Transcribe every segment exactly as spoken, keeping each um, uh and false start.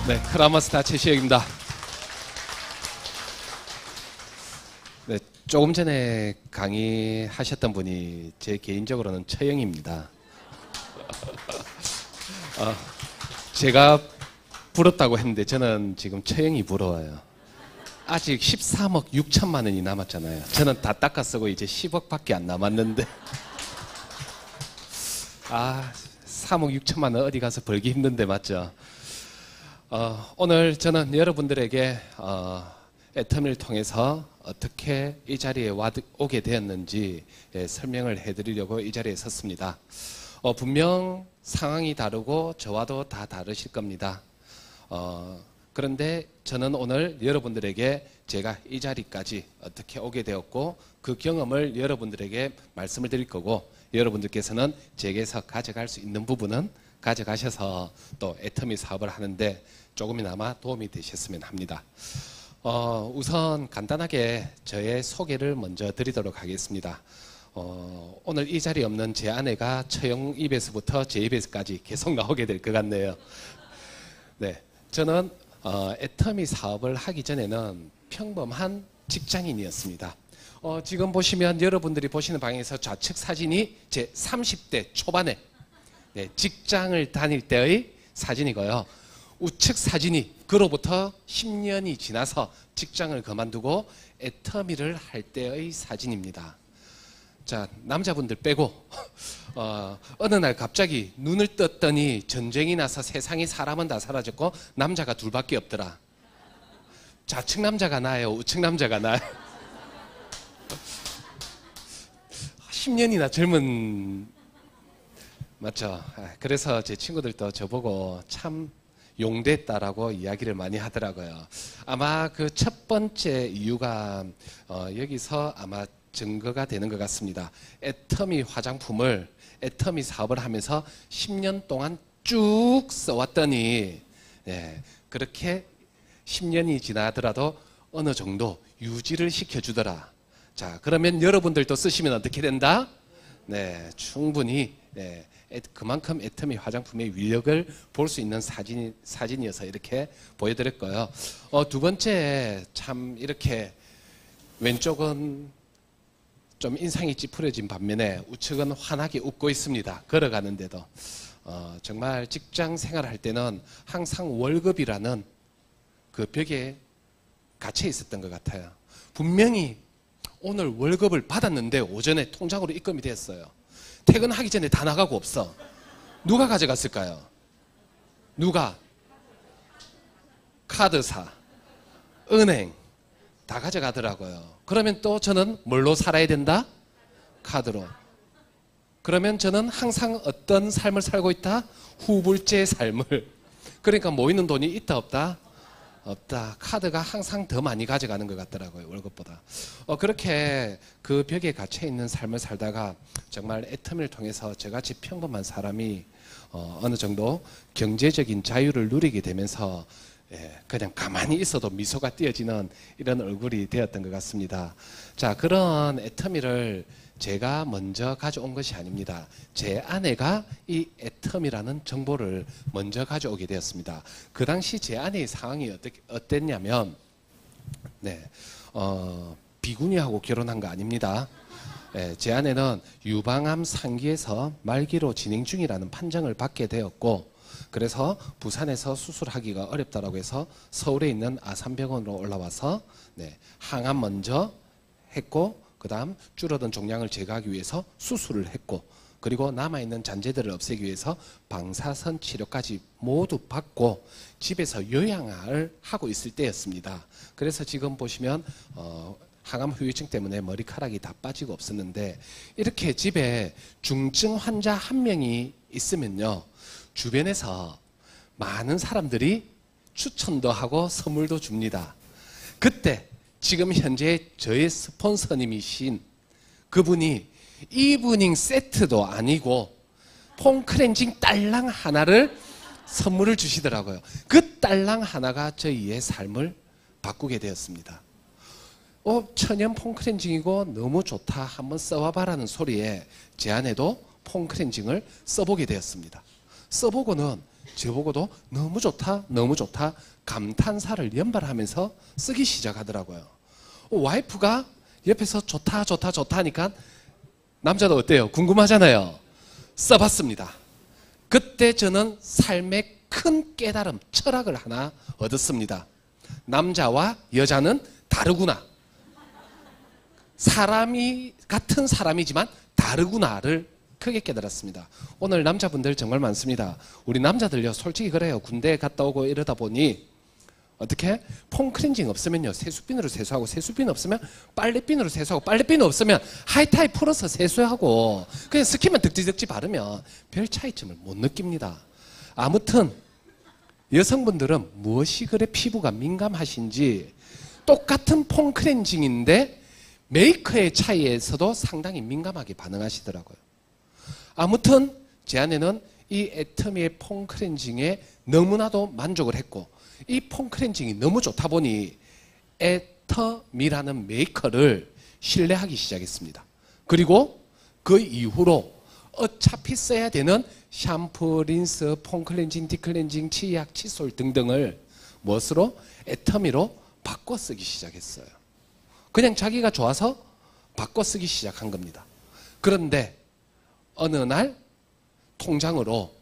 네, 크라마스타 최시혁입니다. 네, 조금 전에 강의하셨던 분이 제 개인적으로는 처형입니다. 어, 제가 부럽다고 했는데 저는 지금 처형이 부러워요. 아직 십삼억 육천만 원이 남았잖아요. 저는 다 닦아 쓰고 이제 십억밖에 안 남았는데 아, 삼억 육천만 원 어디 가서 벌기 힘든데 맞죠? 어, 오늘 저는 여러분들에게 어, 애터미를 통해서 어떻게 이 자리에 와, 오게 되었는지 예, 설명을 해드리려고 이 자리에 섰습니다. 어, 분명 상황이 다르고 저와도 다 다르실 겁니다. 어, 그런데 저는 오늘 여러분들에게 제가 이 자리까지 어떻게 오게 되었고 그 경험을 여러분들에게 말씀을 드릴 거고 여러분들께서는 제게서 가져갈 수 있는 부분은 가져가셔서 또 애터미 사업을 하는데 조금이나마 도움이 되셨으면 합니다. 어, 우선 간단하게 저의 소개를 먼저 드리도록 하겠습니다. 어, 오늘 이 자리에 없는 제 아내가 처형 입에서부터 제 입에서까지 계속 나오게 될 것 같네요. 네, 저는 어, 애터미 사업을 하기 전에는 평범한 직장인이었습니다. 어, 지금 보시면 여러분들이 보시는 방에서 좌측 사진이 제 삼십 대 초반에 네, 직장을 다닐 때의 사진이고요. 우측 사진이 그로부터 십 년이 지나서 직장을 그만두고 애터미를 할 때의 사진입니다. 자, 남자분들 빼고 어, 어느 날 갑자기 눈을 떴더니 전쟁이 나서 세상에 사람은 다 사라졌고 남자가 둘밖에 없더라. 좌측 남자가 나아요? 우측 남자가 나아요? 십 년이나 젊은 맞죠? 그래서 제 친구들도 저보고 참 용됐다라고 이야기를 많이 하더라고요. 아마 그 첫 번째 이유가 어, 여기서 아마 증거가 되는 것 같습니다. 애터미 화장품을 애터미 사업을 하면서 십 년 동안 쭉 써왔더니 예, 그렇게 십 년이 지나더라도 어느 정도 유지를 시켜주더라. 자, 그러면 여러분들도 쓰시면 어떻게 된다? 네, 충분히 네, 그만큼 애터미 화장품의 위력을 볼 수 있는 사진, 사진이어서 이렇게 보여드렸고요. 어, 두 번째 참 이렇게 왼쪽은 좀 인상이 찌푸려진 반면에 우측은 환하게 웃고 있습니다. 걸어가는데도 어, 정말 직장 생활할 때는 항상 월급이라는 그 벽에 갇혀 있었던 것 같아요. 분명히 오늘 월급을 받았는데 오전에 통장으로 입금이 됐어요. 퇴근하기 전에 다 나가고 없어. 누가 가져갔을까요? 누가? 카드사, 은행 다 가져가더라고요. 그러면 또 저는 뭘로 살아야 된다? 카드로. 그러면 저는 항상 어떤 삶을 살고 있다? 후불제 삶을. 그러니까 모이는 돈이 있다 없다? 없다. 카드가 항상 더 많이 가져가는 것 같더라고요. 월급보다. 어, 그렇게 그 벽에 갇혀 있는 삶을 살다가 정말 애터미를 통해서 저같이 평범한 사람이 어, 어느 정도 경제적인 자유를 누리게 되면서 예, 그냥 가만히 있어도 미소가 띄어지는 이런 얼굴이 되었던 것 같습니다. 자, 그런 애터미를 제가 먼저 가져온 것이 아닙니다. 제 아내가 이 애터미라는 정보를 먼저 가져오게 되었습니다. 그 당시 제 아내의 상황이 어떻게, 어땠냐면 네, 어, 비구니하고 결혼한 거 아닙니다. 예, 제 아내는 유방암 상기에서 말기로 진행 중이라는 판정을 받게 되었고 그래서 부산에서 수술하기가 어렵다고 해서 서울에 있는 아산병원으로 올라와서 네, 항암 먼저 했고 그 다음 줄어든 종양을 제거하기 위해서 수술을 했고 그리고 남아있는 잔재들을 없애기 위해서 방사선 치료까지 모두 받고 집에서 요양을 하고 있을 때였습니다. 그래서 지금 보시면 어, 항암 후유증 때문에 머리카락이 다 빠지고 없었는데 이렇게 집에 중증 환자 한 명이 있으면요 주변에서 많은 사람들이 추천도 하고 선물도 줍니다. 그때 지금 현재 저의 스폰서님이신 그분이 이브닝 세트도 아니고 폼클렌징 딸랑 하나를 선물을 주시더라고요. 그 딸랑 하나가 저희의 삶을 바꾸게 되었습니다. 어, 천연 폼클렌징이고 너무 좋다 한번 써봐라는 소리에 제 아내도 폼클렌징을 써보게 되었습니다. 써보고는 저보고도 너무 좋다, 너무 좋다 감탄사를 연발하면서 쓰기 시작하더라고요. 와이프가 옆에서 좋다, 좋다, 좋다 하니까 남자도 어때요? 궁금하잖아요. 써봤습니다. 그때 저는 삶의 큰 깨달음, 철학을 하나 얻었습니다. 남자와 여자는 다르구나. 사람이 같은 사람이지만 다르구나를 크게 깨달았습니다. 오늘 남자분들 정말 많습니다. 우리 남자들요 솔직히 그래요. 군대 갔다 오고 이러다 보니 어떻게? 폼클렌징 없으면요 세수빈으로 세수하고, 세수빈 없으면 빨래빈으로 세수하고, 빨래빈 없으면 하이타이 풀어서 세수하고, 그냥 스킨만 득지득지 바르면 별 차이점을 못 느낍니다. 아무튼 여성분들은 무엇이 그래 피부가 민감하신지 똑같은 폼클렌징인데 메이커의 차이에서도 상당히 민감하게 반응하시더라고요. 아무튼 제 아내는 이 애터미의 폼클렌징에 너무나도 만족을 했고, 이 폼클렌징이 너무 좋다 보니 애터미라는 메이커를 신뢰하기 시작했습니다. 그리고 그 이후로 어차피 써야 되는 샴푸, 린스, 폼클렌징, 디클렌징, 치약, 칫솔 등등을 무엇으로? 애터미로 바꿔 쓰기 시작했어요. 그냥 자기가 좋아서 바꿔 쓰기 시작한 겁니다. 그런데 어느 날 통장으로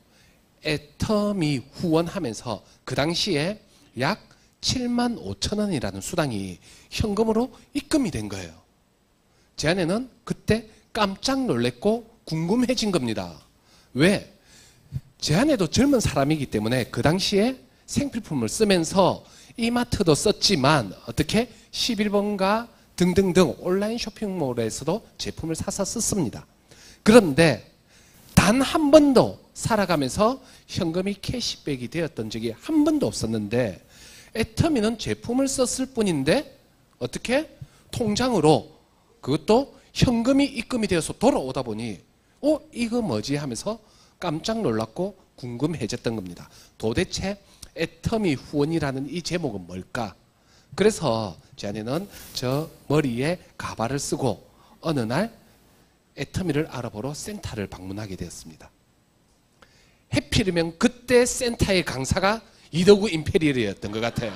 애터미 후원하면서 그 당시에 약 칠만 오천 원이라는 수당이 현금으로 입금이 된 거예요. 제 아내는 그때 깜짝 놀랐고 궁금해진 겁니다. 왜? 제 아내도 젊은 사람이기 때문에 그 당시에 생필품을 쓰면서 이마트도 썼지만 어떻게 십일 번가 등등등 온라인 쇼핑몰에서도 제품을 사서 썼습니다. 그런데 단 한 번도 살아가면서 현금이 캐시백이 되었던 적이 한 번도 없었는데 애터미는 제품을 썼을 뿐인데 어떻게? 통장으로 그것도 현금이 입금이 되어서 돌아오다 보니 어? 이거 뭐지? 하면서 깜짝 놀랐고 궁금해졌던 겁니다. 도대체 애터미 후원이라는 이 제목은 뭘까? 그래서 제 아내는 저 머리에 가발을 쓰고 어느 날 애터미를 알아보러 센터를 방문하게 되었습니다. 해필이면 그때 센터의 강사가 이더구 임페리얼이었던 것 같아요.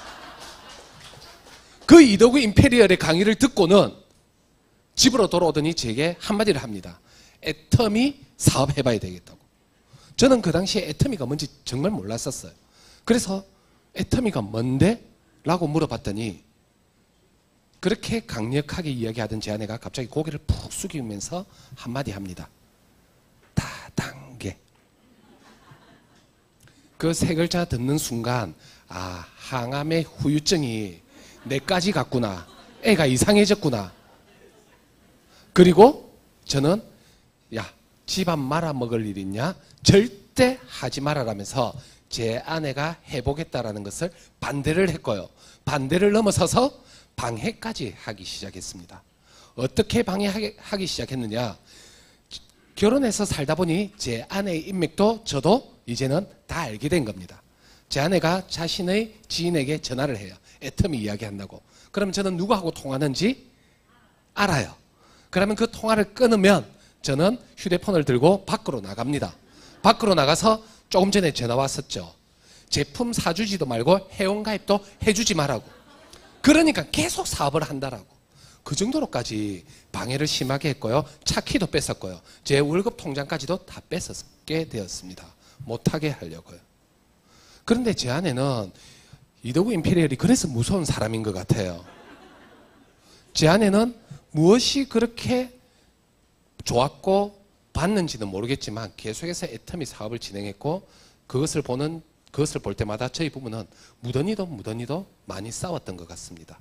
그 이더구 임페리얼의 강의를 듣고는 집으로 돌아오더니 제게 한마디를 합니다. 애터미 사업해봐야 되겠다고. 저는 그 당시에 애터미가 뭔지 정말 몰랐었어요. 그래서 애터미가 뭔데? 라고 물어봤더니 그렇게 강력하게 이야기하던 제 아내가 갑자기 고개를 푹 숙이면서 한마디 합니다. 다단계. 그 세 글자 듣는 순간 아, 항암의 후유증이 내까지 갔구나. 애가 이상해졌구나. 그리고 저는 야, 집안 말아먹을 일 있냐? 절대 하지 말아라면서 제 아내가 해보겠다라는 것을 반대를 했고요. 반대를 넘어서서 방해까지 하기 시작했습니다. 어떻게 방해하기 시작했느냐? 결혼해서 살다 보니 제 아내의 인맥도 저도 이제는 다 알게 된 겁니다. 제 아내가 자신의 지인에게 전화를 해요. 애터미 이야기한다고. 그러면 저는 누구하고 통화하는지 알아요. 그러면 그 통화를 끊으면 저는 휴대폰을 들고 밖으로 나갑니다. 밖으로 나가서 조금 전에 전화 왔었죠. 제품 사주지도 말고 회원가입도 해주지 말라고. 그러니까 계속 사업을 한다라고. 그 정도로까지 방해를 심하게 했고요. 차 키도 뺐었고요. 제 월급 통장까지도 다 뺏었게 되었습니다. 못하게 하려고요. 그런데 제 아내는 이더구 임페리얼이 그래서 무서운 사람인 것 같아요. 제 아내는 무엇이 그렇게 좋았고 봤는지는 모르겠지만 계속해서 애터미 사업을 진행했고 그것을 보는 그것을 볼 때마다 저희 부부는 무던히도 무던히도 많이 싸웠던 것 같습니다.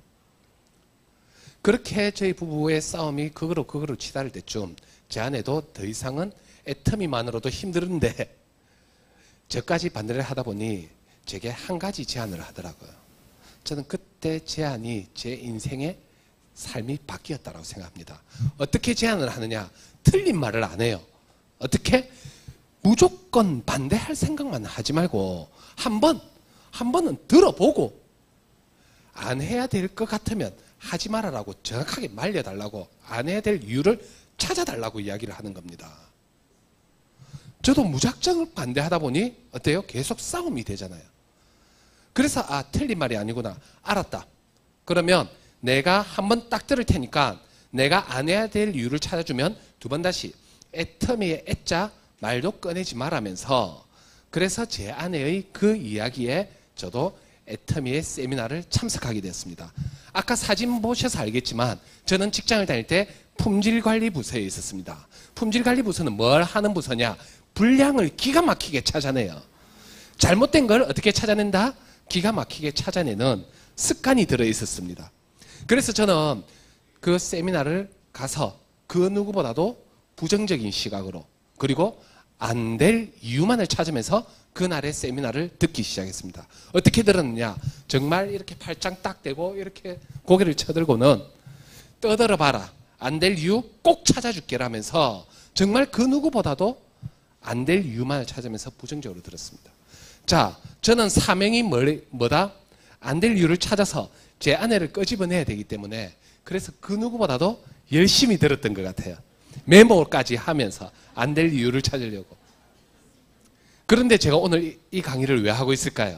그렇게 저희 부부의 싸움이 그거로 그거로 치달을 때쯤 제 아내도 더 이상은 애터미만으로도 힘들은데 저까지 반대를 하다 보니 제게 한 가지 제안을 하더라고요. 저는 그때 제안이 제 인생의 삶이 바뀌었다고 생각합니다. 어떻게 제안을 하느냐? 틀린 말을 안 해요. 어떻게? 무조건 반대할 생각만 하지 말고 한 번, 한 번은 들어보고 안 해야 될 것 같으면 하지 말아라고 정확하게 말려달라고 안 해야 될 이유를 찾아달라고 이야기를 하는 겁니다. 저도 무작정 반대하다 보니 어때요? 계속 싸움이 되잖아요. 그래서 아, 틀린 말이 아니구나. 알았다. 그러면 내가 한번 딱 들을 테니까 내가 안 해야 될 이유를 찾아주면 두 번 다시 애터미의 애자 말도 꺼내지 말라면서, 그래서 제 아내의 그 이야기에 저도 애터미의 세미나를 참석하게 되었습니다. 아까 사진 보셔서 알겠지만 저는 직장을 다닐 때 품질관리부서에 있었습니다. 품질관리부서는 뭘 하는 부서냐? 불량을 기가 막히게 찾아내요. 잘못된 걸 어떻게 찾아낸다? 기가 막히게 찾아내는 습관이 들어 있었습니다. 그래서 저는 그 세미나를 가서 그 누구보다도 부정적인 시각으로, 그리고 안 될 이유만을 찾으면서 그날의 세미나를 듣기 시작했습니다. 어떻게 들었느냐? 정말 이렇게 팔짱 딱 대고 이렇게 고개를 쳐들고는 떠들어 봐라. 안 될 이유 꼭 찾아줄게라면서 정말 그 누구보다도 안 될 이유만을 찾으면서 부정적으로 들었습니다. 자, 저는 사명이 뭐다? 안 될 이유를 찾아서 제 아내를 끄집어내야 되기 때문에 그래서 그 누구보다도 열심히 들었던 것 같아요. 메모까지 하면서 안 될 이유를 찾으려고. 그런데 제가 오늘 이 강의를 왜 하고 있을까요?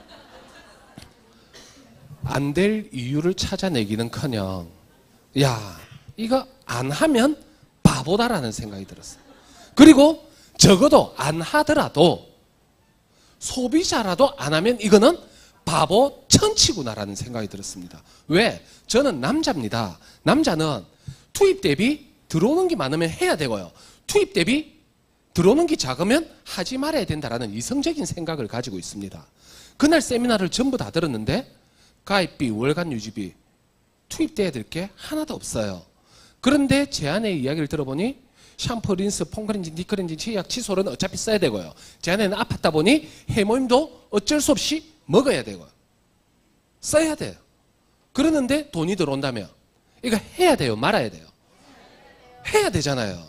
안 될 이유를 찾아내기는커녕 야, 이거 안 하면 바보다라는 생각이 들었어요. 그리고 적어도 안 하더라도 소비자라도 안 하면 이거는 바보 천치구나라는 생각이 들었습니다. 왜? 저는 남자입니다. 남자는 투입 대비 들어오는 게 많으면 해야 되고요. 투입 대비 들어오는 게 작으면 하지 말아야 된다라는 이성적인 생각을 가지고 있습니다. 그날 세미나를 전부 다 들었는데 가입비, 월간 유지비 투입돼야 될 게 하나도 없어요. 그런데 제 아내의 이야기를 들어보니 샴푸, 린스, 폼크렌징, 딥크렌징, 치약, 칫솔은 어차피 써야 되고요. 제 아내는 아팠다 보니 해모임도 어쩔 수 없이 먹어야 되고요. 써야 돼요. 그러는데 돈이 들어온다며 이거 해야 돼요? 말아야 돼요? 해야 되잖아요.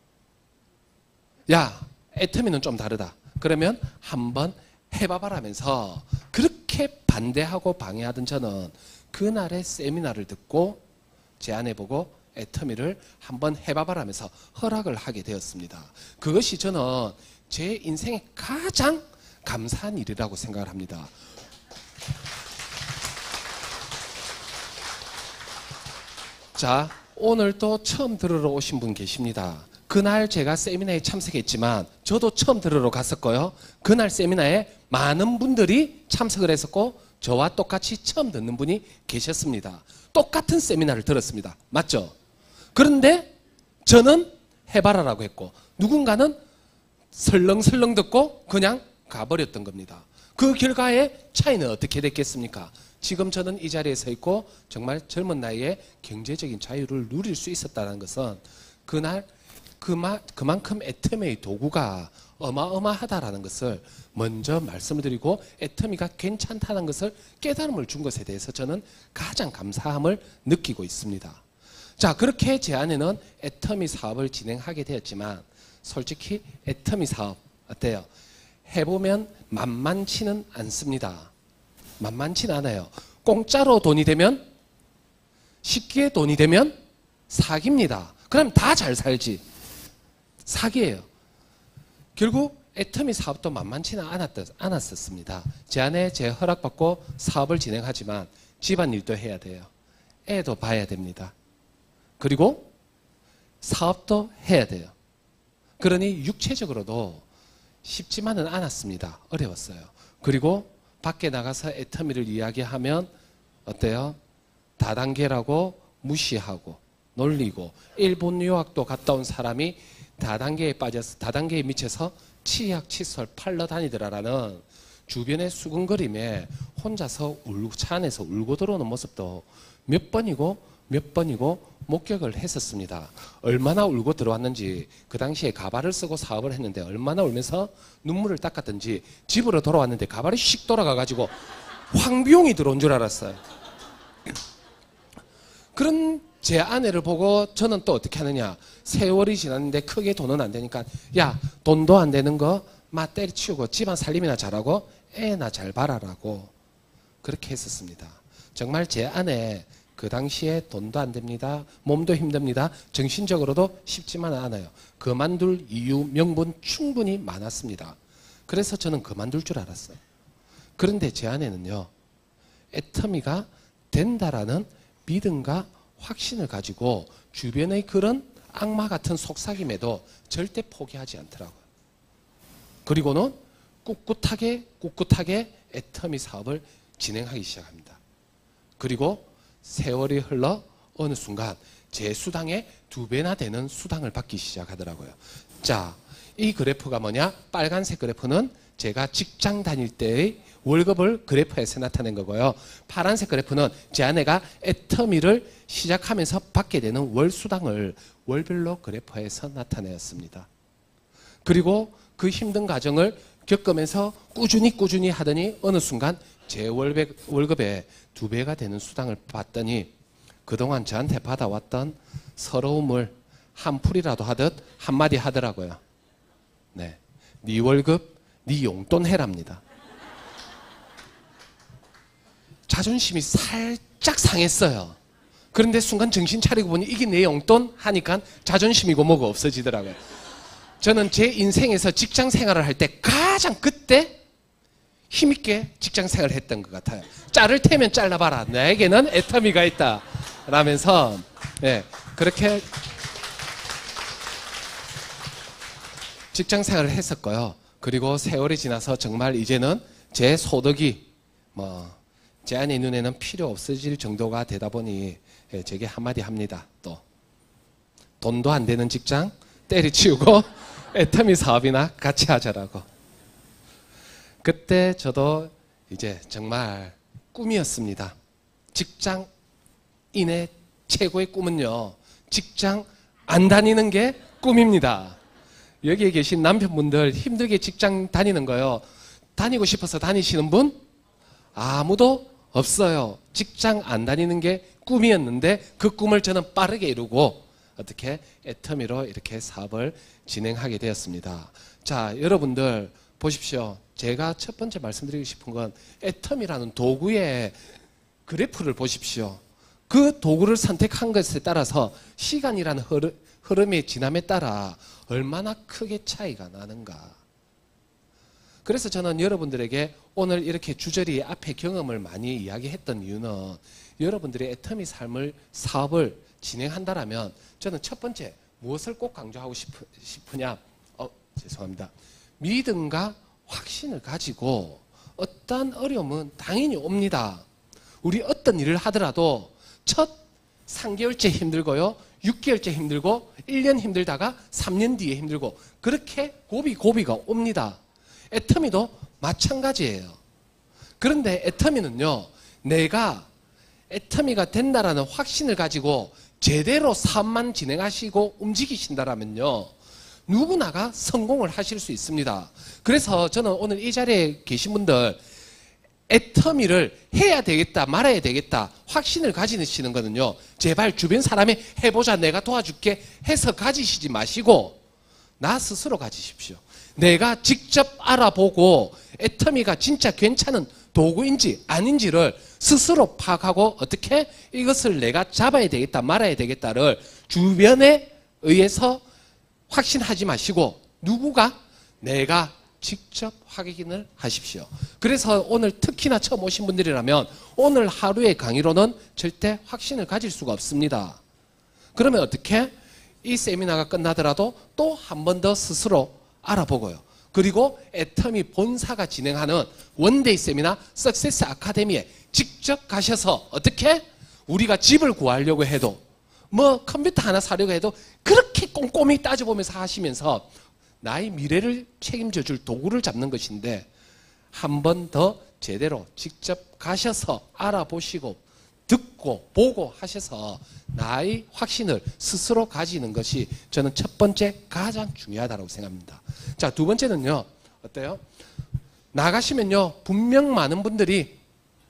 야, 애터미는 좀 다르다. 그러면 한번 해봐봐라면서 그렇게 반대하고 방해하던 저는 그날의 세미나를 듣고 제 아내 보고 애터미를 한번 해봐봐라면서 허락을 하게 되었습니다. 그것이 저는 제 인생에 가장 감사한 일이라고 생각을 합니다. 자, 오늘 또 처음 들으러 오신 분 계십니다. 그날 제가 세미나에 참석했지만 저도 처음 들으러 갔었고요. 그날 세미나에 많은 분들이 참석을 했었고 저와 똑같이 처음 듣는 분이 계셨습니다. 똑같은 세미나를 들었습니다. 맞죠? 그런데 저는 해봐라라고 했고 누군가는 설렁설렁 듣고 그냥 가버렸던 겁니다. 그 결과의 차이는 어떻게 됐겠습니까? 지금 저는 이 자리에 서 있고 정말 젊은 나이에 경제적인 자유를 누릴 수 있었다는 것은 그날 그마, 그만큼 애터미의 도구가 어마어마하다라는 것을 먼저 말씀을 드리고 애터미가 괜찮다는 것을 깨달음을 준 것에 대해서 저는 가장 감사함을 느끼고 있습니다. 자, 그렇게 제 아내는 애터미 사업을 진행하게 되었지만 솔직히 애터미 사업 어때요? 해보면 만만치는 않습니다. 만만치는 않아요. 공짜로 돈이 되면 쉽게 돈이 되면 사기입니다. 그럼 다 잘 살지. 사기예요. 결국 애터미 사업도 만만치는 않았었습니다. 제 아내 제 허락받고 사업을 진행하지만 집안일도 해야 돼요. 애도 봐야 됩니다. 그리고 사업도 해야 돼요. 그러니 육체적으로도 쉽지만은 않았습니다. 어려웠어요. 그리고 밖에 나가서 애터미를 이야기하면 어때요? 다단계라고 무시하고 놀리고 일본 유학도 갔다 온 사람이 다단계에 빠져서 다단계에 미쳐서 치약, 칫솔 팔러 다니더라라는 주변의 수근거림에 혼자서 울고 차 안에서 울고 들어오는 모습도 몇 번이고 몇 번이고 목격을 했었습니다. 얼마나 울고 들어왔는지 그 당시에 가발을 쓰고 사업을 했는데 얼마나 울면서 눈물을 닦았던지 집으로 돌아왔는데 가발이 씩 돌아가가지고 황비용이 들어온 줄 알았어요. 그런 제 아내를 보고 저는 또 어떻게 하느냐. 세월이 지났는데 크게 돈은 안 되니까 야, 돈도 안 되는 거 마 때려치우고 집안 살림이나 잘하고 애나 잘 봐라라고 그렇게 했었습니다. 정말 제 아내 그 당시에 돈도 안 됩니다. 몸도 힘듭니다. 정신적으로도 쉽지만 않아요. 그만둘 이유, 명분 충분히 많았습니다. 그래서 저는 그만둘 줄 알았어요. 그런데 제 안에는요, 애터미가 된다라는 믿음과 확신을 가지고 주변의 그런 악마 같은 속삭임에도 절대 포기하지 않더라고요. 그리고는 꿋꿋하게 꿋꿋하게 애터미 사업을 진행하기 시작합니다. 그리고 세월이 흘러 어느 순간 제 수당의 두 배나 되는 수당을 받기 시작하더라고요. 자, 이 그래프가 뭐냐? 빨간색 그래프는 제가 직장 다닐 때의 월급을 그래프에서 나타낸 거고요. 파란색 그래프는 제 아내가 애터미를 시작하면서 받게 되는 월 수당을 월별로 그래프에서 나타내었습니다. 그리고 그 힘든 과정을 겪으면서 꾸준히 꾸준히 하더니 어느 순간 제 월백, 월급의 두 배가 되는 수당을 받더니 그동안 저한테 받아왔던 서러움을 한풀이라도 하듯 한마디 하더라고요. 네, 네 월급 네 용돈 해랍니다. 자존심이 살짝 상했어요. 그런데 순간 정신 차리고 보니 이게 내 용돈 하니까 자존심이고 뭐고 없어지더라고요. 저는 제 인생에서 직장 생활을 할 때 가장 그때 힘있게 직장 생활을 했던 것 같아요. 짤을 태면 잘라봐라. 나에게는 애터미가 있다. 라면서 네, 그렇게 직장 생활을 했었고요. 그리고 세월이 지나서 정말 이제는 제 소득이 뭐 제 아내 눈에는 필요 없어질 정도가 되다 보니 제게 한마디 합니다. 또 돈도 안 되는 직장 때려치우고 애터미 사업이나 같이 하자라고. 그때 저도 이제 정말 꿈이었습니다. 직장인의 최고의 꿈은요, 직장 안 다니는 게 꿈입니다. 여기에 계신 남편분들 힘들게 직장 다니는 거요, 다니고 싶어서 다니시는 분 아무도 없어요. 직장 안 다니는 게 꿈이었는데 그 꿈을 저는 빠르게 이루고 어떻게 애터미로 이렇게 사업을 진행하게 되었습니다. 자, 여러분들 보십시오. 제가 첫 번째 말씀드리고 싶은 건 애터미라는 도구의 그래프를 보십시오. 그 도구를 선택한 것에 따라서 시간이라는 흐름, 흐름의 지남에 따라 얼마나 크게 차이가 나는가. 그래서 저는 여러분들에게 오늘 이렇게 주저리 앞에 경험을 많이 이야기했던 이유는 여러분들의 애터미 삶을 사업을 진행한다라면 저는 첫 번째 무엇을 꼭 강조하고 싶으, 싶으냐 어 죄송합니다 믿음과 확신을 가지고 어떠한 어려움은 당연히 옵니다. 우리 어떤 일을 하더라도 첫 삼 개월째 힘들고요, 육 개월째 힘들고 일 년 힘들다가 삼 년 뒤에 힘들고 그렇게 고비 고비가 옵니다. 애터미도 마찬가지예요. 그런데 애터미는요, 내가 애터미가 된다라는 확신을 가지고 제대로 사업만 진행하시고 움직이신다라면요, 누구나가 성공을 하실 수 있습니다. 그래서 저는 오늘 이 자리에 계신 분들 애터미를 해야 되겠다 말아야 되겠다 확신을 가지시는 거는요, 제발 주변 사람이 해보자 내가 도와줄게 해서 가지시지 마시고 나 스스로 가지십시오. 내가 직접 알아보고 애터미가 진짜 괜찮은 도구인지 아닌지를 스스로 파악하고 어떻게 이것을 내가 잡아야 되겠다 말아야 되겠다를 주변에 의해서 확신하지 마시고 누구가 내가 직접 확인을 하십시오. 그래서 오늘 특히나 처음 오신 분들이라면 오늘 하루의 강의로는 절대 확신을 가질 수가 없습니다. 그러면 어떻게? 이 세미나가 끝나더라도 또 한 번 더 스스로 알아보고요. 그리고 애터미 본사가 진행하는 원데이 세미나 석세스 아카데미에 직접 가셔서 어떻게? 우리가 집을 구하려고 해도 뭐 컴퓨터 하나 사려고 해도 그렇게 꼼꼼히 따져보면서 하시면서 나의 미래를 책임져 줄 도구를 잡는 것인데 한 번 더 제대로 직접 가셔서 알아보시고 듣고 보고 하셔서 나의 확신을 스스로 가지는 것이 저는 첫 번째 가장 중요하다고 생각합니다. 자, 두 번째는요, 어때요? 나가시면요, 분명 많은 분들이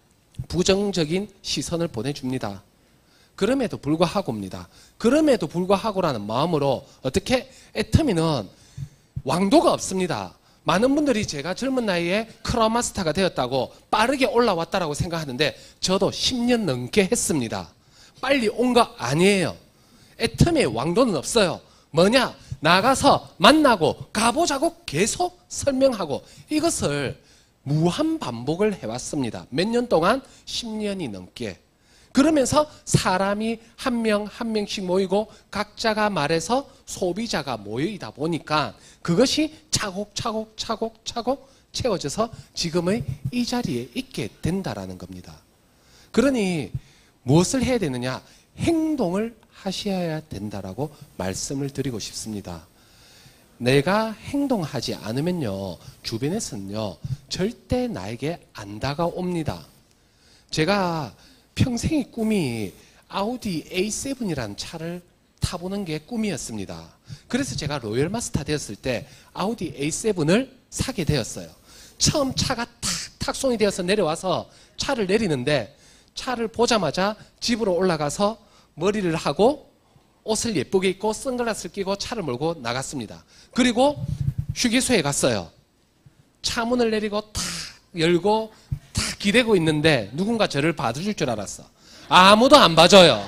부정적인 시선을 보내줍니다. 그럼에도 불구하고입니다. 그럼에도 불구하고라는 마음으로 어떻게? 애터미는 왕도가 없습니다. 많은 분들이 제가 젊은 나이에 크라운 마스터가 되었다고 빠르게 올라왔다라고 생각하는데 저도 십 년 넘게 했습니다. 빨리 온 거 아니에요. 애터미의 왕도는 없어요. 뭐냐? 나가서 만나고 가보자고 계속 설명하고 이것을 무한 반복을 해왔습니다. 몇 년 동안? 십 년이 넘게. 그러면서 사람이 한 명 한 명씩 모이고 각자가 말해서 소비자가 모이다 보니까 그것이 차곡차곡 차곡차곡 채워져서 지금의 이 자리에 있게 된다라는 겁니다. 그러니 무엇을 해야 되느냐? 행동을 하셔야 된다라고 말씀을 드리고 싶습니다. 내가 행동하지 않으면요, 주변에서는요, 절대 나에게 안 다가옵니다. 제가 평생의 꿈이 아우디 에이 세븐이라는 차를 타보는 게 꿈이었습니다. 그래서 제가 로열 마스터 되었을 때 아우디 에이 세븐을 사게 되었어요. 처음 차가 탁 탁송이 되어서 내려와서 차를 내리는데 차를 보자마자 집으로 올라가서 머리를 하고 옷을 예쁘게 입고 선글라스를 끼고 차를 몰고 나갔습니다. 그리고 휴게소에 갔어요. 차 문을 내리고 탁 열고 탁 기대고 있는데 누군가 저를 봐줄 줄 알았어. 아무도 안 봐줘요.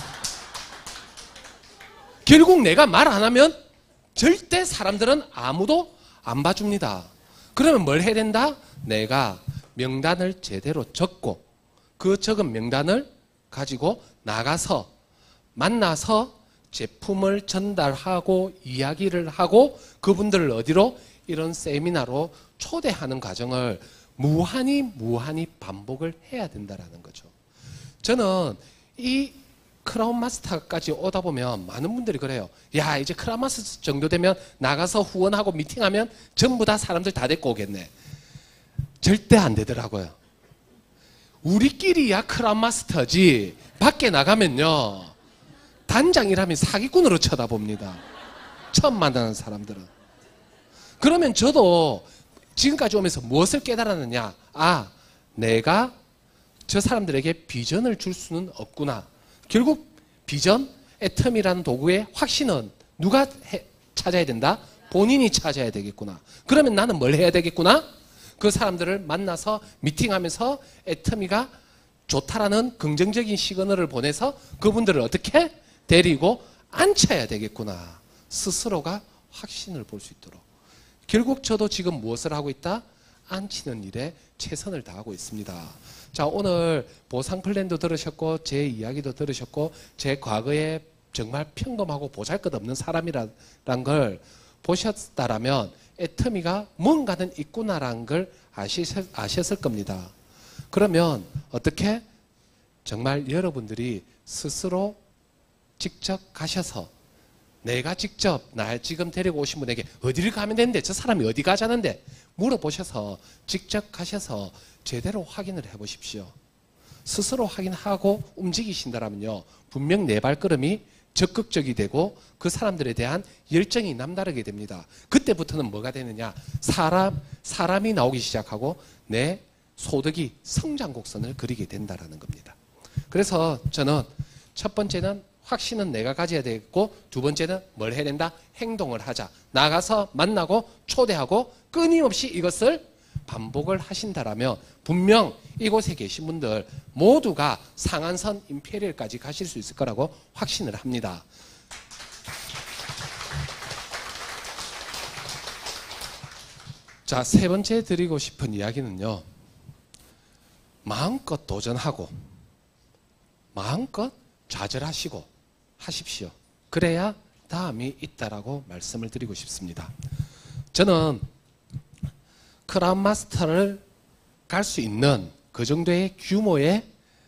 결국 내가 말 안 하면 절대 사람들은 아무도 안 봐줍니다. 그러면 뭘 해야 된다? 내가 명단을 제대로 적고 그 적은 명단을 가지고 나가서 만나서 제품을 전달하고 이야기를 하고 그분들을 어디로? 이런 세미나로 초대하는 과정을 무한히 무한히 반복을 해야 된다는 거죠. 저는 이 크라운 마스터까지 오다 보면 많은 분들이 그래요. 야, 이제 크라운 마스터 정도 되면 나가서 후원하고 미팅하면 전부 다 사람들 다 데리고 오겠네. 절대 안 되더라고요. 우리끼리야 크라운 마스터지 밖에 나가면요 단장이라면 사기꾼으로 쳐다봅니다. 처음 만나는 사람들은. 그러면 저도 지금까지 오면서 무엇을 깨달았느냐? 아, 내가 저 사람들에게 비전을 줄 수는 없구나. 결국 비전, 애텀이라는 도구의 확신은 누가 해, 찾아야 된다? 본인이 찾아야 되겠구나. 그러면 나는 뭘 해야 되겠구나? 그 사람들을 만나서 미팅하면서 애터미가 좋다라는 긍정적인 시그널을 보내서 그분들을 어떻게 데리고 앉혀야 되겠구나. 스스로가 확신을 볼 수 있도록. 결국 저도 지금 무엇을 하고 있다? 앉히는 일에 최선을 다하고 있습니다. 자, 오늘 보상 플랜도 들으셨고 제 이야기도 들으셨고 제 과거에 정말 평범하고 보잘것없는 사람이라는 걸 보셨다라면 애터미가 뭔가는 있구나라는 걸 아셨, 아셨을 겁니다. 그러면 어떻게? 정말 여러분들이 스스로 직접 가셔서 내가 직접 날 지금 데리고 오신 분에게 어디를 가면 되는데 저 사람이 어디 가자는데 물어보셔서 직접 가셔서 제대로 확인을 해보십시오. 스스로 확인하고 움직이신다면요 분명 내 발걸음이 적극적이 되고 그 사람들에 대한 열정이 남다르게 됩니다. 그때부터는 뭐가 되느냐? 사람, 사람이 나오기 시작하고 내 소득이 성장 곡선을 그리게 된다는 겁니다. 그래서 저는 첫 번째는 확신은 내가 가져야 되겠고 두 번째는 뭘 해야 된다? 행동을 하자. 나가서 만나고 초대하고 끊임없이 이것을 반복을 하신다라면 분명 이곳에 계신 분들 모두가 상한선 임페리얼까지 가실 수 있을 거라고 확신을 합니다. 자, 세 번째 드리고 싶은 이야기는요. 마음껏 도전하고 마음껏 좌절하시고 하십시오. 그래야 다음이 있다라고 말씀을 드리고 싶습니다. 저는 크라운 마스터를 갈 수 있는 그 정도의 규모의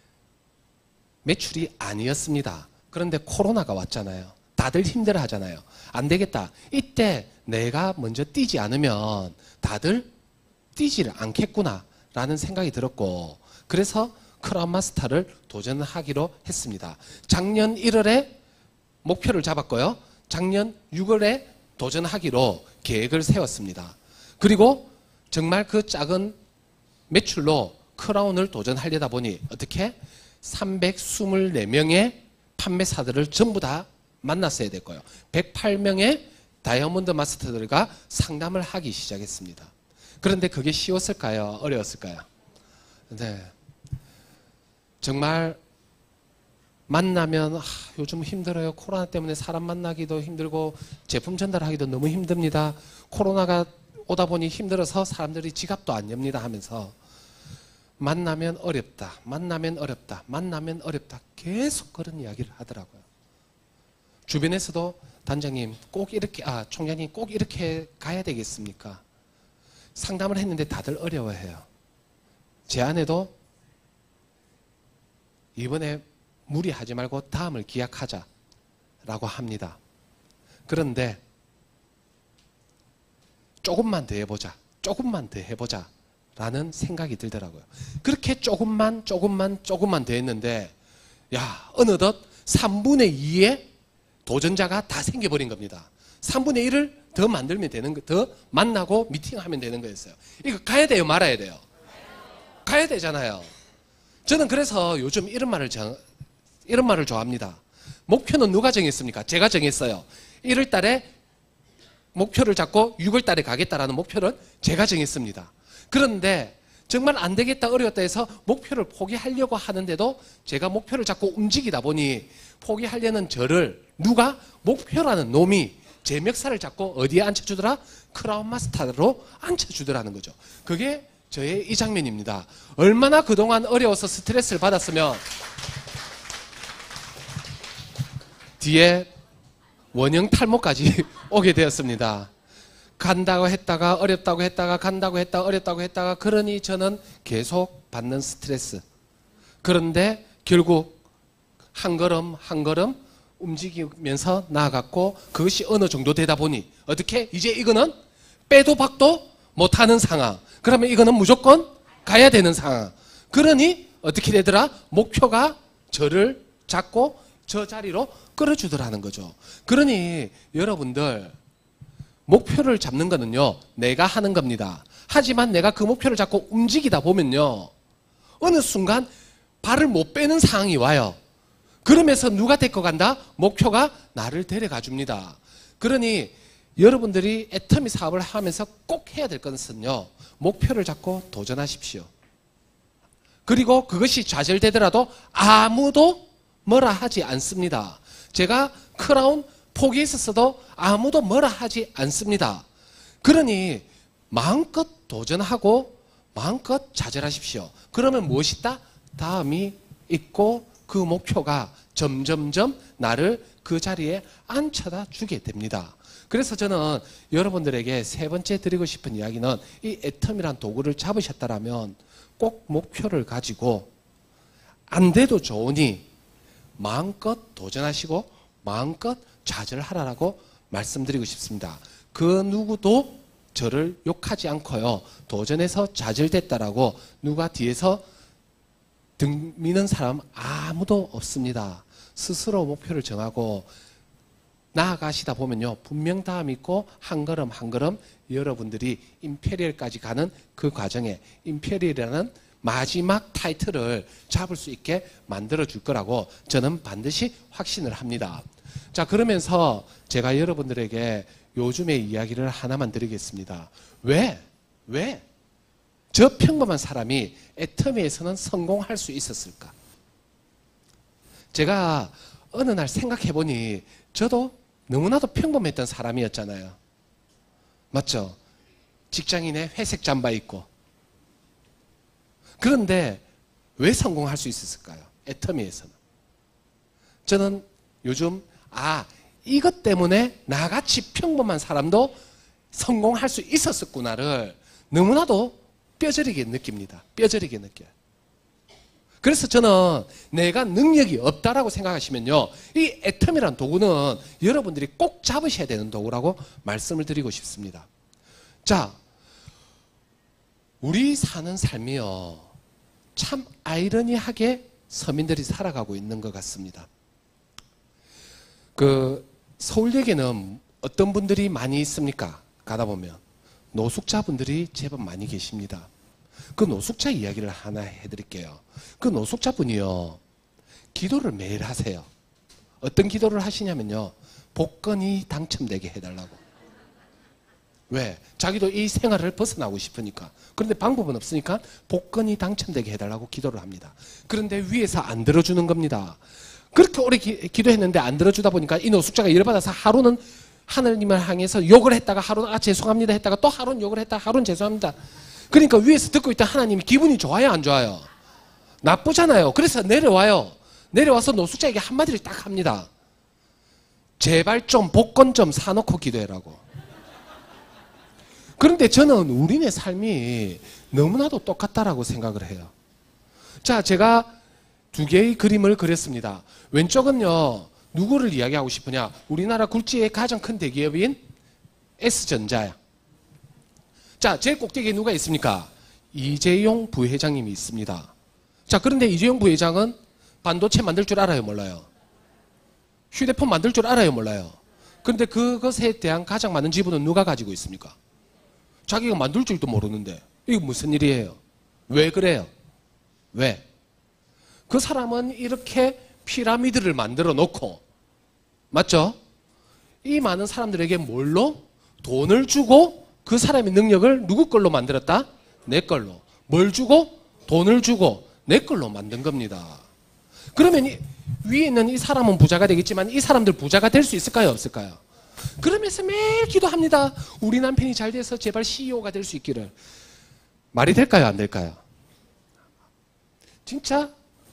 매출이 아니었습니다. 그런데 코로나가 왔잖아요. 다들 힘들어 하잖아요. 안 되겠다. 이때 내가 먼저 뛰지 않으면 다들 뛰지를 않겠구나 라는 생각이 들었고 그래서 크라운 마스터를 도전하기로 했습니다. 작년 일월에 목표를 잡았고요. 작년 유월에 도전하기로 계획을 세웠습니다. 그리고 정말 그 작은 매출로 크라운을 도전하려다 보니 어떻게? 삼백이십사 명의 판매사들을 전부 다 만났어야 됐고요. 백팔 명의 다이아몬드 마스터들과 상담을 하기 시작했습니다. 그런데 그게 쉬웠을까요? 어려웠을까요? 네. 정말 만나면 아, 요즘 힘들어요. 코로나 때문에 사람 만나기도 힘들고 제품 전달하기도 너무 힘듭니다. 코로나가 오다 보니 힘들어서 사람들이 지갑도 안 엽니다 하면서 만나면 어렵다. 만나면 어렵다. 만나면 어렵다. 계속 그런 이야기를 하더라고요. 주변에서도 단장님 꼭 이렇게 아 총장님 꼭 이렇게 가야 되겠습니까? 상담을 했는데 다들 어려워해요. 제 아내도 이번에 무리하지 말고 다음을 기약하자라고 합니다. 그런데 조금만 더 해보자. 조금만 더 해보자. 라는 생각이 들더라고요. 그렇게 조금만 조금만 조금만 더 했는데 야 어느덧 삼분의 이의 도전자가 다 생겨버린 겁니다. 삼분의 일을 더 만들면 되는 거, 더 만나고 미팅하면 되는 거였어요. 이거 가야 돼요, 말아야 돼요? 가야 되잖아요. 저는 그래서 요즘 이런 말을 정, 이런 말을 좋아합니다. 목표는 누가 정했습니까? 제가 정했어요. 일월 달에 목표를 잡고 유월 달에 가겠다라는 목표를 제가 정했습니다. 그런데 정말 안 되겠다 어려웠다 해서 목표를 포기하려고 하는데도 제가 목표를 잡고 움직이다 보니 포기하려는 저를 누가 목표라는 놈이 제 멱살을 잡고 어디에 앉혀주더라? 크라운 마스터로 앉혀주더라는 거죠. 그게 저의 이 장면입니다. 얼마나 그동안 어려워서 스트레스를 받았으면 뒤에 원형 탈모까지 오게 되었습니다. 간다고 했다가 어렵다고 했다가 간다고 했다가 어렵다고 했다가 그러니 저는 계속 받는 스트레스. 그런데 결국 한 걸음 한 걸음 움직이면서 나아갔고 그것이 어느 정도 되다 보니 어떻게 이제 이거는 빼도 박도 못하는 상황. 그러면 이거는 무조건 가야 되는 상황. 그러니 어떻게 되더라? 목표가 저를 잡고 저 자리로 끌어주더라는 거죠. 그러니 여러분들 목표를 잡는 거는요 내가 하는 겁니다. 하지만 내가 그 목표를 잡고 움직이다 보면요 어느 순간 발을 못 빼는 상황이 와요. 그러면서 누가 데리고 간다? 목표가 나를 데려가 줍니다. 그러니 여러분들이 애터미 사업을 하면서 꼭 해야 될 것은요 목표를 잡고 도전하십시오. 그리고 그것이 좌절되더라도 아무도 뭐라 하지 않습니다. 제가 크라운 포기했었어도 아무도 뭐라 하지 않습니다. 그러니 마음껏 도전하고 마음껏 좌절하십시오. 그러면 무엇이다? 다음이 있고 그 목표가 점점점 나를 그 자리에 앉혀다 주게 됩니다. 그래서 저는 여러분들에게 세 번째 드리고 싶은 이야기는 이 애텀이란 도구를 잡으셨다면 꼭 목표를 가지고 안 돼도 좋으니 마음껏 도전하시고 마음껏 좌절하라고 말씀드리고 싶습니다. 그 누구도 저를 욕하지 않고요. 도전해서 좌절됐다라고 누가 뒤에서 등 미는 사람 아무도 없습니다. 스스로 목표를 정하고 나아가시다 보면요. 분명 다음 있고 한 걸음 한 걸음 여러분들이 임페리얼까지 가는 그 과정에 임페리얼이라는 마지막 타이틀을 잡을 수 있게 만들어 줄 거라고 저는 반드시 확신을 합니다. 자, 그러면서 제가 여러분들에게 요즘의 이야기를 하나만 드리겠습니다. 왜? 왜? 저 평범한 사람이 애터미에서는 성공할 수 있었을까? 제가 어느 날 생각해 보니 저도 너무나도 평범했던 사람이었잖아요. 맞죠? 직장인의 회색 잠바 입고. 그런데 왜 성공할 수 있었을까요? 애터미에서는. 저는 요즘 아 이것 때문에 나같이 평범한 사람도 성공할 수 있었구나를 너무나도 뼈저리게 느낍니다. 뼈저리게 느껴요. 그래서 저는 내가 능력이 없다라고 생각하시면요. 이 애텀이라는 도구는 여러분들이 꼭 잡으셔야 되는 도구라고 말씀을 드리고 싶습니다. 자, 우리 사는 삶이요. 참 아이러니하게 서민들이 살아가고 있는 것 같습니다. 그 서울역에는 어떤 분들이 많이 있습니까? 가다 보면 노숙자분들이 제법 많이 계십니다. 그 노숙자 이야기를 하나 해드릴게요. 그 노숙자분이요. 기도를 매일 하세요. 어떤 기도를 하시냐면요. 복권이 당첨되게 해달라고. 왜? 자기도 이 생활을 벗어나고 싶으니까. 그런데 방법은 없으니까 복권이 당첨되게 해달라고 기도를 합니다. 그런데 위에서 안 들어주는 겁니다. 그렇게 오래 기, 기도했는데 안 들어주다 보니까 이 노숙자가 열받아서 하루는 하나님을 향해서 욕을 했다가 하루는 아 죄송합니다 했다가 또 하루는 욕을 했다가 하루는 죄송합니다. 그러니까 위에서 듣고 있던 하나님이 기분이 좋아요 안 좋아요? 나쁘잖아요. 그래서 내려와요. 내려와서 노숙자에게 한마디를 딱 합니다. 제발 좀 복권 좀 사놓고 기도해라고. 그런데 저는 우리네 삶이 너무나도 똑같다라고 생각을 해요. 자, 제가 두 개의 그림을 그렸습니다. 왼쪽은요, 누구를 이야기하고 싶으냐? 우리나라 굴지의 가장 큰 대기업인 S전자야. 자, 제일 꼭대기에 누가 있습니까? 이재용 부회장님이 있습니다. 자, 그런데 이재용 부회장은 반도체 만들 줄 알아요, 몰라요? 휴대폰 만들 줄 알아요, 몰라요? 그런데 그것에 대한 가장 많은 지분은 누가 가지고 있습니까? 자기가 만들 줄도 모르는데 이게 무슨 일이에요? 왜 그래요? 왜? 그 사람은 이렇게 피라미드를 만들어 놓고, 맞죠? 이 많은 사람들에게 뭘로? 돈을 주고 그 사람의 능력을 누구 걸로 만들었다? 내 걸로. 뭘 주고? 돈을 주고 내 걸로 만든 겁니다. 그러면 이, 위에 있는 이 사람은 부자가 되겠지만 이 사람들 부자가 될 수 있을까요? 없을까요? 그러면서 매일 기도합니다. 우리 남편이 잘 돼서 제발 씨이오가 될 수 있기를. 말이 될까요? 안 될까요? 진짜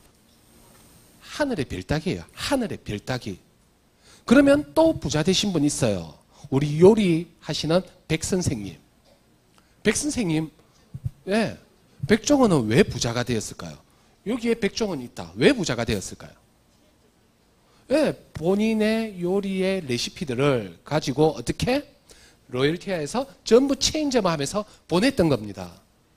하늘의 별따기예요. 하늘의 별따기. 그러면 또 부자 되신 분 있어요. 우리 요리하시는 백 선생님. 백 선생님, 예, 백종원은 왜 부자가 되었을까요? 여기에 백종원이 있다. 왜 부자가 되었을까요? 예, 본인의 요리의 레시피들을 가지고 어떻게? 로열티아에서 전부 체인점을 하면서 보냈던 겁니다.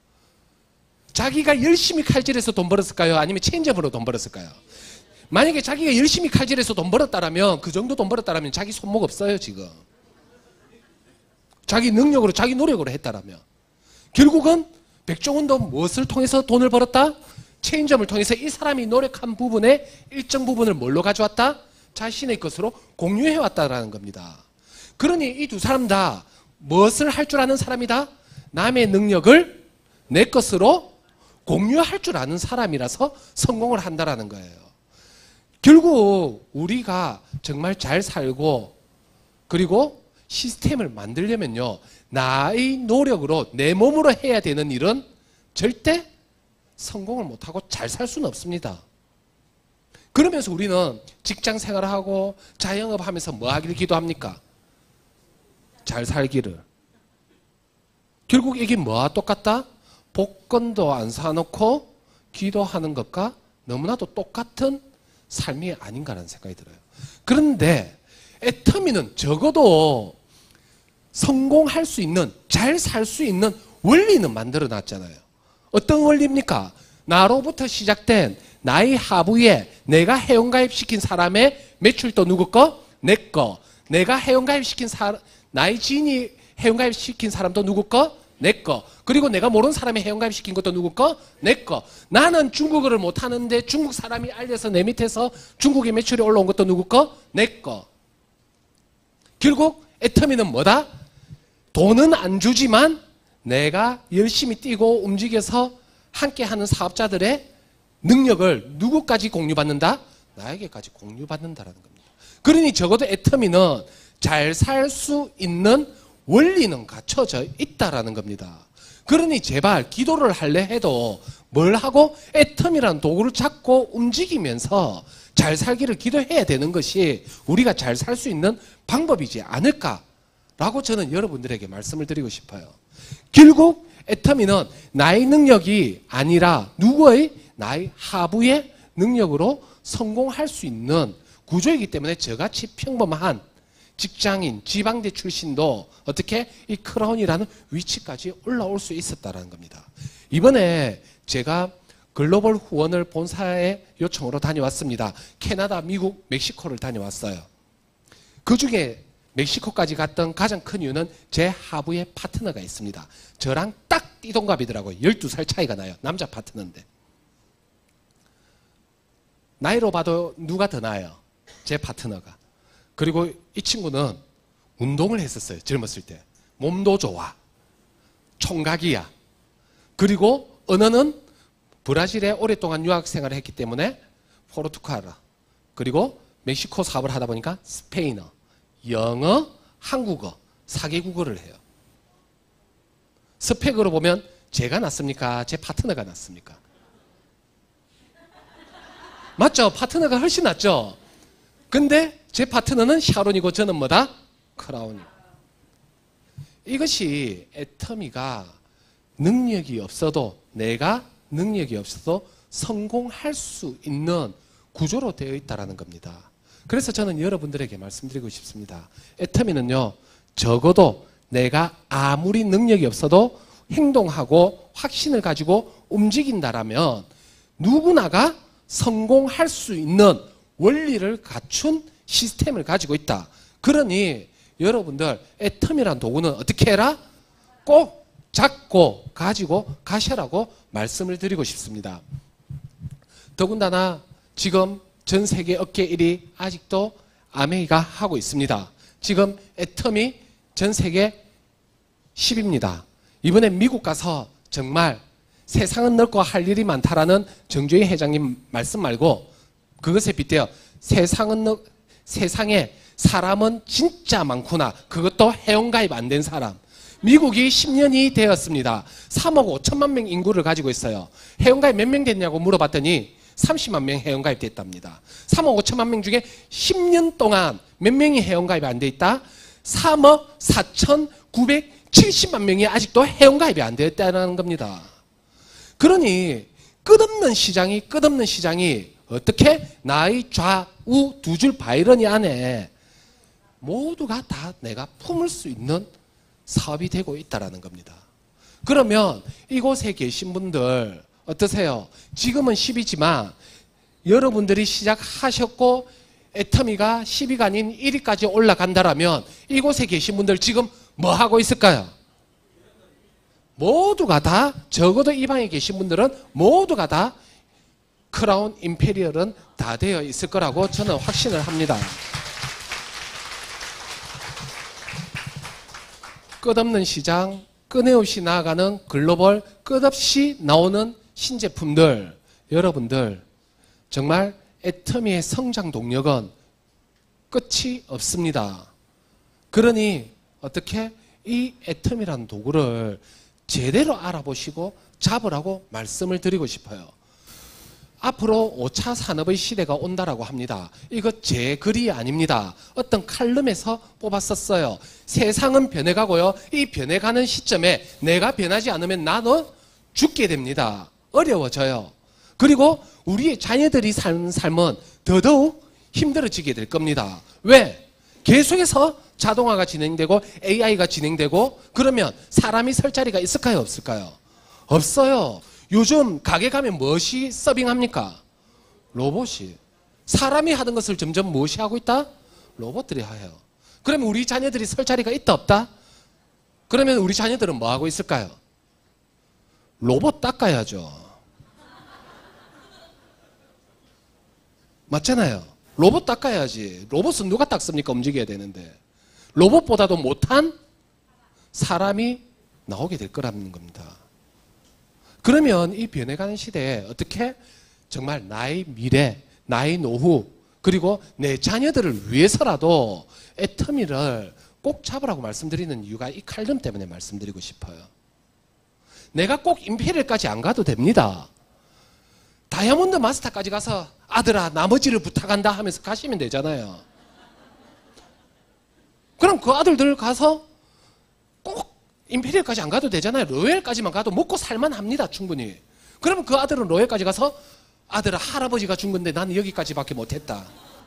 자기가 열심히 칼질해서 돈 벌었을까요? 아니면 체인점으로 돈 벌었을까요? 만약에 자기가 열심히 칼질해서 돈 벌었다라면, 그 정도 돈 벌었다라면 자기 손목 없어요, 지금. 자기 능력으로, 자기 노력으로 했다라면. 결국은 백종원도 무엇을 통해서 돈을 벌었다? 체인점을 통해서 이 사람이 노력한 부분의 일정 부분을 뭘로 가져왔다? 자신의 것으로 공유해왔다라는 겁니다. 그러니 이 두 사람 다 무엇을 할 줄 아는 사람이다? 남의 능력을 내 것으로 공유할 줄 아는 사람이라서 성공을 한다라는 거예요. 결국 우리가 정말 잘 살고 그리고 시스템을 만들려면요, 나의 노력으로 내 몸으로 해야 되는 일은 절대 성공을 못하고 잘 살 수는 없습니다. 그러면서 우리는 직장 생활하고 자영업 하면서 뭐 하기를 기도합니까? 잘 살기를. 결국 이게 뭐와 똑같다? 복권도 안 사놓고 기도하는 것과 너무나도 똑같은 삶이 아닌가라는 생각이 들어요. 그런데 애터미는 적어도 성공할 수 있는, 잘 살 수 있는 원리는 만들어 놨잖아요. 어떤 원리입니까? 나로부터 시작된 나의 하부에 내가 회원가입시킨 사람의 매출도 누구 거? 내 거. 내가 회원가입시킨 사람, 나의 지인이 회원가입시킨 사람도 누구 거? 내 거. 그리고 내가 모르는 사람이 회원가입시킨 것도 누구 거? 내 거. 나는 중국어를 못하는데 중국 사람이 알려서 내 밑에서 중국의 매출이 올라온 것도 누구 거? 내 거. 결국 애터미는 뭐다? 돈은 안 주지만 내가 열심히 뛰고 움직여서 함께하는 사업자들의 능력을 누구까지 공유받는다? 나에게까지 공유받는다라는 겁니다. 그러니 적어도 애터미는 잘 살 수 있는 원리는 갖춰져 있다라는 겁니다. 그러니 제발 기도를 할래 해도 뭘 하고 애터미라는 도구를 잡고 움직이면서 잘 살기를 기도해야 되는 것이 우리가 잘 살 수 있는 방법이지 않을까라고 저는 여러분들에게 말씀을 드리고 싶어요. 결국 애터미는 나의 능력이 아니라 누구의? 나의 하부의 능력으로 성공할 수 있는 구조이기 때문에 저같이 평범한 직장인, 지방대 출신도 어떻게 이 크라운이라는 위치까지 올라올 수 있었다는 겁니다. 이번에 제가 글로벌 후원을 본사의 요청으로 다녀왔습니다. 캐나다, 미국, 멕시코를 다녀왔어요. 그 중에 멕시코까지 갔던 가장 큰 이유는 제 하부에 파트너가 있습니다. 저랑 딱 띠동갑이더라고요. 열두 살 차이가 나요. 남자 파트너인데. 나이로 봐도 누가 더 나아요? 제 파트너가. 그리고 이 친구는 운동을 했었어요. 젊었을 때. 몸도 좋아. 총각이야. 그리고 언어는 브라질에 오랫동안 유학 생활을 했기 때문에 포르투갈어, 그리고 멕시코 사업을 하다 보니까 스페인어, 영어, 한국어 사 개국어를 해요. 스펙으로 보면 제가 낫습니까? 제 파트너가 낫습니까? 맞죠? 파트너가 훨씬 낫죠? 근데 제 파트너는 샤론이고 저는 뭐다? 크라운이고. 이것이 애터미가 능력이 없어도 내가 능력이 없어도 성공할 수 있는 구조로 되어 있다는 겁니다. 그래서 저는 여러분들에게 말씀드리고 싶습니다. 애터미는요, 적어도 내가 아무리 능력이 없어도 행동하고 확신을 가지고 움직인다라면 누구나가 성공할 수 있는 원리를 갖춘 시스템을 가지고 있다. 그러니 여러분들 애터미란 도구는 어떻게 해라? 꼭 잡고 가지고 가셔라고 말씀을 드리고 싶습니다. 더군다나 지금 전 세계 업계 일 위 아직도 아메이가 하고 있습니다. 지금 애터미 전 세계 십 위입니다. 이번에 미국 가서 정말 세상은 넓고 할 일이 많다라는 정주희 회장님 말씀 말고 그것에 빗대어 세상은 넓, 세상에 사람은 진짜 많구나. 그것도 회원가입 안 된 사람. 미국이 십 년이 되었습니다. 삼억 오천만 명 인구를 가지고 있어요. 회원가입 몇 명 됐냐고 물어봤더니 삼십만 명 회원가입 됐답니다. 삼억 오천만 명 중에 십 년 동안 몇 명이 회원가입이 안 돼 있다? 삼억 사천구백칠십만 명이 아직도 회원가입이 안 되었다는 겁니다. 그러니 끝없는 시장이 끝없는 시장이 어떻게 나의 좌우 두 줄 바이러니 안에 모두가 다 내가 품을 수 있는 사업이 되고 있다는 겁니다. 그러면 이곳에 계신 분들 어떠세요? 지금은 십 위지만 여러분들이 시작하셨고 애터미가 십 위가 아닌 일 위까지 올라간다라면 이곳에 계신 분들 지금 뭐 하고 있을까요? 모두가 다, 적어도 이 방에 계신 분들은 모두가 다 크라운 임페리얼은 다 되어 있을 거라고 저는 확신을 합니다. 끝없는 시장, 끊임없이 나아가는 글로벌, 끝없이 나오는 신제품들, 여러분들 정말 애터미의 성장 동력은 끝이 없습니다. 그러니 어떻게 이 애터미라는 도구를 제대로 알아보시고 잡으라고 말씀을 드리고 싶어요. 앞으로 오 차 산업의 시대가 온다라고 합니다. 이거 제 글이 아닙니다. 어떤 칼럼에서 뽑았었어요. 세상은 변해가고요. 이 변해가는 시점에 내가 변하지 않으면 나는 죽게 됩니다. 어려워져요. 그리고 우리의 자녀들이 사는 삶은 더더욱 힘들어지게 될 겁니다. 왜? 계속해서 자동화가 진행되고 에이아이가 진행되고 그러면 사람이 설 자리가 있을까요? 없을까요? 없어요. 요즘 가게 가면 무엇이 서빙합니까? 로봇이. 사람이 하던 것을 점점 무엇이 하고 있다? 로봇들이 해요. 그러면 우리 자녀들이 설 자리가 있다 없다? 그러면 우리 자녀들은 뭐 하고 있을까요? 로봇 닦아야죠. 맞잖아요. 로봇 닦아야지. 로봇은 누가 닦습니까? 움직여야 되는데. 로봇보다도 못한 사람이 나오게 될 거라는 겁니다. 그러면 이 변해가는 시대에 어떻게 정말 나의 미래, 나의 노후, 그리고 내 자녀들을 위해서라도 애터미를 꼭 잡으라고 말씀드리는 이유가 이 칼럼 때문에 말씀드리고 싶어요. 내가 꼭 임페리얼까지 안 가도 됩니다. 다이아몬드 마스터까지 가서 아들아 나머지를 부탁한다 하면서 가시면 되잖아요. 그럼 그 아들들 가서 꼭 임페리얼까지 안 가도 되잖아요. 로얄까지만 가도 먹고 살만 합니다. 충분히. 그러면 그 아들은 로얄까지 가서 아들아 할아버지가 준 건데 나는 여기까지밖에 못했다.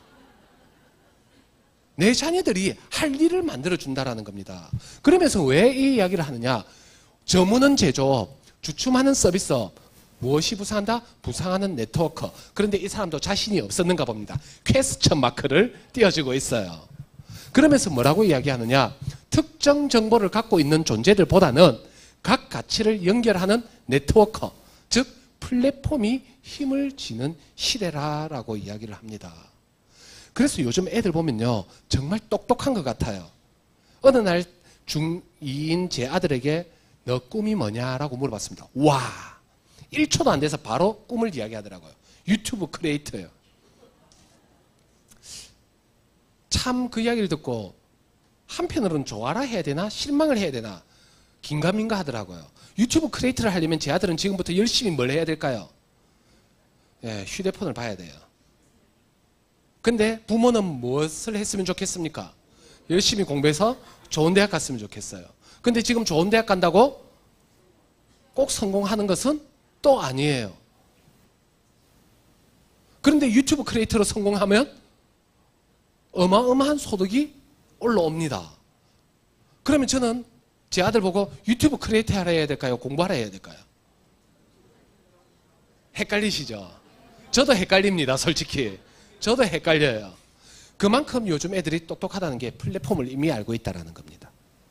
내 자녀들이 할 일을 만들어준다라는 겁니다. 그러면서 왜 이 이야기를 하느냐. 저문은 제조업, 주춤하는 서비스업, 무엇이 부상한다? 부상하는 네트워커. 그런데 이 사람도 자신이 없었는가 봅니다. 퀘스천 마크를 띄워주고 있어요. 그러면서 뭐라고 이야기하느냐. 특정 정보를 갖고 있는 존재들보다는 각 가치를 연결하는 네트워커, 즉 플랫폼이 힘을 지는 시대라라고 이야기를 합니다. 그래서 요즘 애들 보면요. 정말 똑똑한 것 같아요. 어느 날 중이인 제 아들에게 너 꿈이 뭐냐라고 물어봤습니다. 와, 일 초도 안 돼서 바로 꿈을 이야기하더라고요. 유튜브 크리에이터예요. 참 그 이야기를 듣고 한편으로는 좋아라 해야 되나 실망을 해야 되나 긴가민가 하더라고요. 유튜브 크리에이터를 하려면 제 아들은 지금부터 열심히 뭘 해야 될까요? 예, 휴대폰을 봐야 돼요. 근데 부모는 무엇을 했으면 좋겠습니까? 열심히 공부해서 좋은 대학 갔으면 좋겠어요. 근데 지금 좋은 대학 간다고 꼭 성공하는 것은 또 아니에요. 그런데 유튜브 크리에이터로 성공하면 어마어마한 소득이 올라옵니다. 그러면 저는 제 아들 보고 유튜브 크리에이터 하라 해야 될까요? 공부하라 해야 될까요? 헷갈리시죠? 저도 헷갈립니다, 솔직히. 저도 헷갈려요. 그만큼 요즘 애들이 똑똑하다는 게 플랫폼을 이미 알고 있다는 겁니다.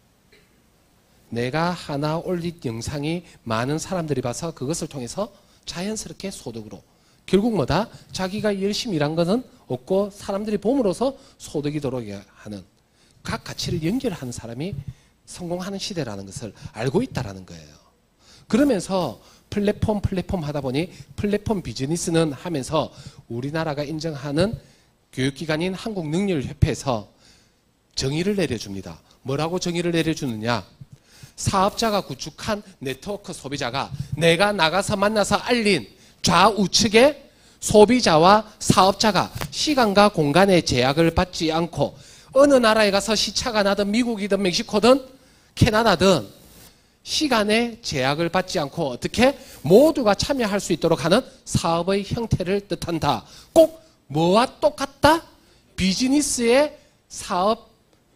내가 하나 올린 영상이 많은 사람들이 봐서 그것을 통해서 자연스럽게 소득으로 결국 뭐다? 자기가 열심히 일한 것은 없고 사람들이 봄으로써 소득이 들어오게 하는 각 가치를 연결하는 사람이 성공하는 시대라는 것을 알고 있다는 거예요. 그러면서 플랫폼 플랫폼 하다 보니 플랫폼 비즈니스는 하면서 우리나라가 인정하는 교육기관인 한국능률협회에서 정의를 내려줍니다. 뭐라고 정의를 내려주느냐? 사업자가 구축한 네트워크 소비자가 내가 나가서 만나서 알린 좌우측의 소비자와 사업자가 시간과 공간의 제약을 받지 않고 어느 나라에 가서 시차가 나든 미국이든 멕시코든 캐나다든 시간의 제약을 받지 않고 어떻게 모두가 참여할 수 있도록 하는 사업의 형태를 뜻한다. 꼭 뭐와 똑같다? 비즈니스의 사업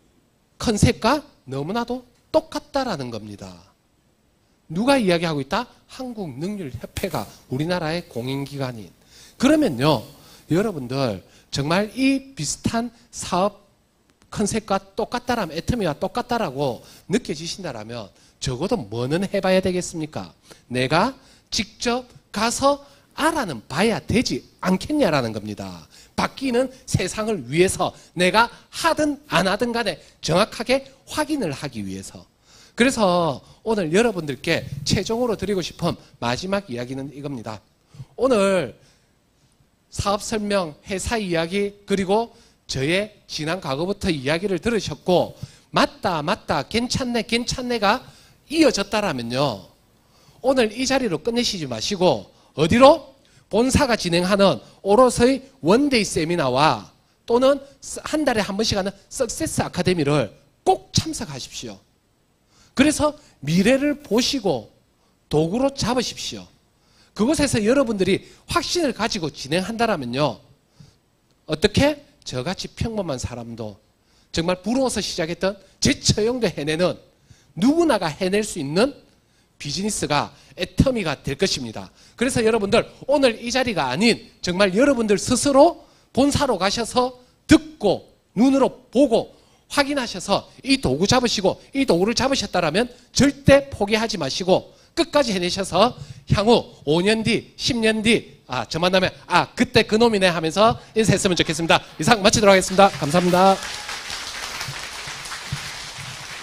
컨셉과 너무나도 똑같다라는 겁니다. 누가 이야기하고 있다? 한국능률협회가 우리나라의 공인기관인. 그러면요, 여러분들 정말 이 비슷한 사업 컨셉과 똑같다라면, 애터미와 똑같다라고 느껴지신다라면 적어도 뭐는 해봐야 되겠습니까? 내가 직접 가서 알아는 봐야 되지 않겠냐라는 겁니다. 바뀌는 세상을 위해서 내가 하든 안 하든 간에 정확하게 확인을 하기 위해서. 그래서 오늘 여러분들께 최종으로 드리고 싶은 마지막 이야기는 이겁니다. 오늘 사업 설명, 회사 이야기, 그리고 저의 지난 과거부터 이야기를 들으셨고 맞다 맞다 괜찮네 괜찮네가 이어졌다라면요, 오늘 이 자리로 끝내시지 마시고 어디로? 본사가 진행하는 오롯의 원데이 세미나와 또는 한 달에 한 번씩 하는 석세스 아카데미를 꼭 참석하십시오. 그래서 미래를 보시고 도구로 잡으십시오. 그곳에서 여러분들이 확신을 가지고 진행한다라면요, 어떻게? 저같이 평범한 사람도 정말 부러워서 시작했던 제 처형도 해내는, 누구나가 해낼 수 있는 비즈니스가 애터미가 될 것입니다. 그래서 여러분들 오늘 이 자리가 아닌 정말 여러분들 스스로 본사로 가셔서 듣고 눈으로 보고 확인하셔서 이 도구 잡으시고 이 도구를 잡으셨다라면 절대 포기하지 마시고 끝까지 해내셔서 향후 오 년 뒤, 십 년 뒤, 아, 저 만나면 아, 그때 그놈이네 하면서 인사했으면 좋겠습니다. 이상 마치도록 하겠습니다. 감사합니다.